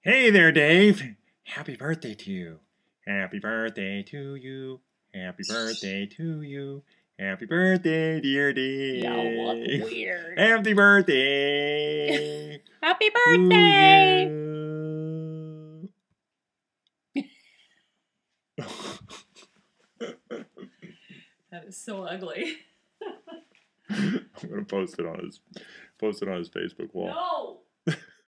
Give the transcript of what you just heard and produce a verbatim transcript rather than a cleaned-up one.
Hey there, Dave. Happy birthday to you. Happy birthday to you. Happy birthday to you. Happy birthday, dear Dave. You look weird. Happy birthday. Happy birthday. To you. That is so ugly. I'm gonna post it on his post it on his Facebook wall. No.